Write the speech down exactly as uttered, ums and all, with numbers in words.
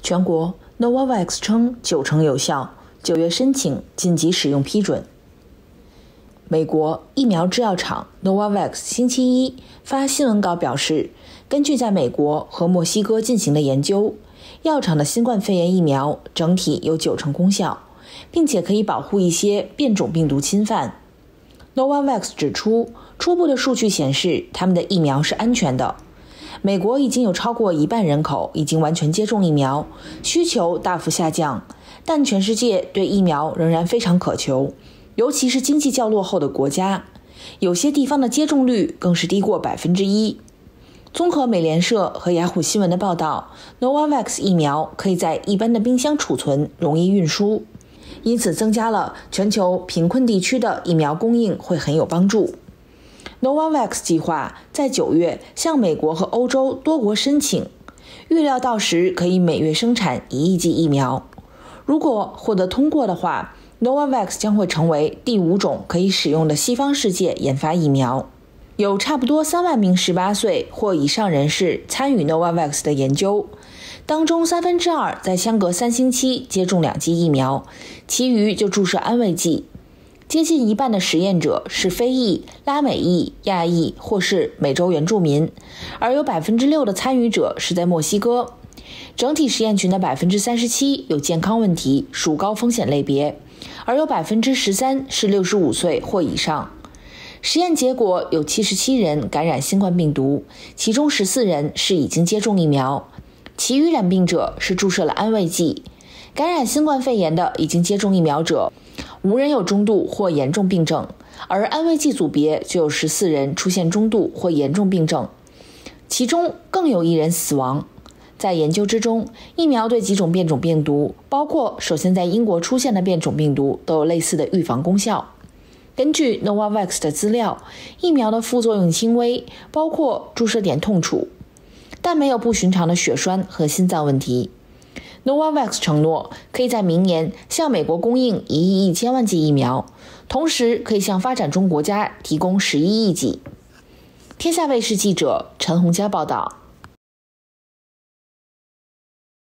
全国 Novavax 称九成有效，九月申请紧急使用批准。美国疫苗制药厂 Novavax 星期一发新闻稿表示，根据在美国和墨西哥进行的研究，药厂的新冠肺炎疫苗整体有九成功效，并且可以保护一些变种病毒侵犯。Novavax 指出，初步的数据显示他们的疫苗是安全的。美国已经有超过一半人口已经完全接种疫苗，需求大幅下降，但全世界对疫苗仍然非常渴求，尤其是经济较落后的国家，有些地方的接种率更是低过百分之一。综合美联社和雅虎新闻的报道， Novavax 疫苗可以在一般的冰箱储存，容易运输，因此增加了全球贫困地区的疫苗供应会很有帮助。Novavax 计划在九月向美国和欧洲多国申请，预料到时可以每月生产一亿剂疫苗。如果获得通过的话， Novavax 将会成为第五种可以使用的西方世界研发疫苗。有差不多三万名十八岁或以上人士参与 Novavax 的研究，当中三分之二在相隔三星期接种两剂疫苗，其余就注射安慰剂。接近一半的实验者是非裔、拉美裔、亚裔或是美洲原住民，而有 百分之六 的参与者是在墨西哥。整体实验群的 百分之三十七 有健康问题，属高风险类别，而有 百分之十三 是六十五岁或以上。实验结果有七十七人感染新冠病毒，其中十四人是已经接种疫苗，其余染病者是注射了安慰剂。感染新冠肺炎的已经接种疫苗者，无人有中度或严重病症，而安慰剂组别就有十四人出现中度或严重病症，其中更有一人死亡。在研究之中，疫苗对几种变种病毒，包括首先在英国出现的变种病毒，都有类似的预防功效。根据 Novavax 的资料，疫苗的副作用轻微，包括注射点痛楚，但没有不寻常的血栓和心脏问题。Novavax 承诺可以在明年向美国供应一亿一千万剂疫苗，同时可以向发展中国家提供十一亿剂。天下卫视记者陈洪佳报道。